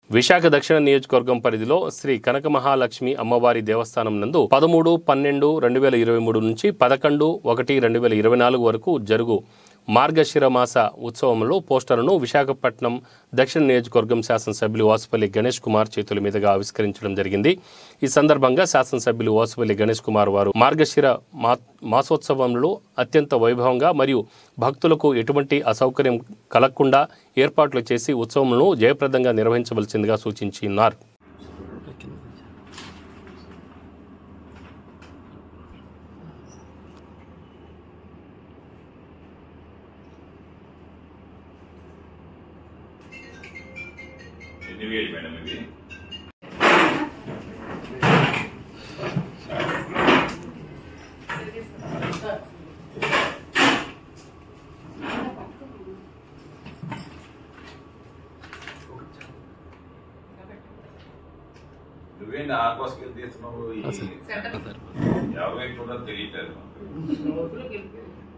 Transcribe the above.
విశాఖ దక్షిణ నియోజకవర్గం పరిధిలో శ్రీ కనక మహాలక్ష్మి అమ్మవారి దేవస్థానం నందు 13/12/2023 నుంచి 11/1/2024 వరకు జరుగు మార్గశిర మాస ఉత్సవంలో పోస్టర్ను విశాఖపట్నం దక్షిణ నియోజకవర్గం శాసనసభ్యులు వాసుపల్లి గణేష్ కుమార్ చేతుల మీదుగా ఆవిష్కరించడం జరిగింది. ఈ సందర్భంగా శాసనసభ్యులు వాసుపల్లి గణేష్ కుమార్ వారు మార్గశిర మాసోత్సవంలో అత్యంత వైభవంగా మరియు భక్తులకు ఎటువంటి అసౌకర్యం కలగకుండా ఏర్పాట్లు చేసి ఉత్సవంను జయప్రదంగా నిర్వహించవలసిందిగా సూచించినారు. మేడం ఇది నువ్వేంటి ఆర్పాస్కి తీస్తున్నావు ఎవరు ఎక్కువ తెలియట్లేదు.